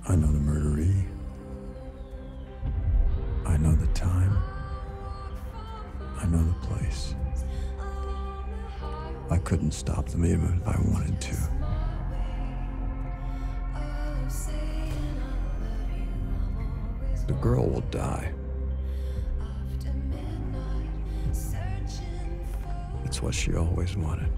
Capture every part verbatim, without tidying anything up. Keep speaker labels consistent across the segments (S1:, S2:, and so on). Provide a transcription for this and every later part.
S1: I know the murderee. I know the time. I know the place. I couldn't stop them even if I wanted to. The girl will die. It's what she always wanted.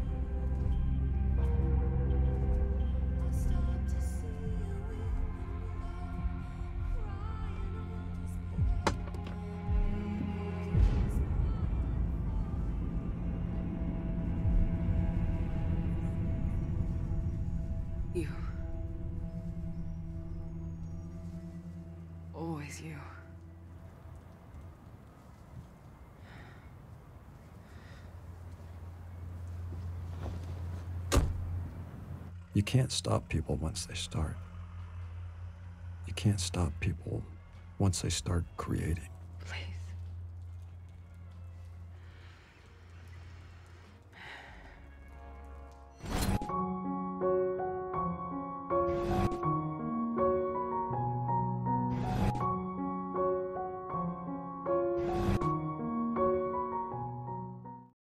S2: You. Always you.
S1: You can't stop people once they start. You can't stop people once they start creating.
S2: Please.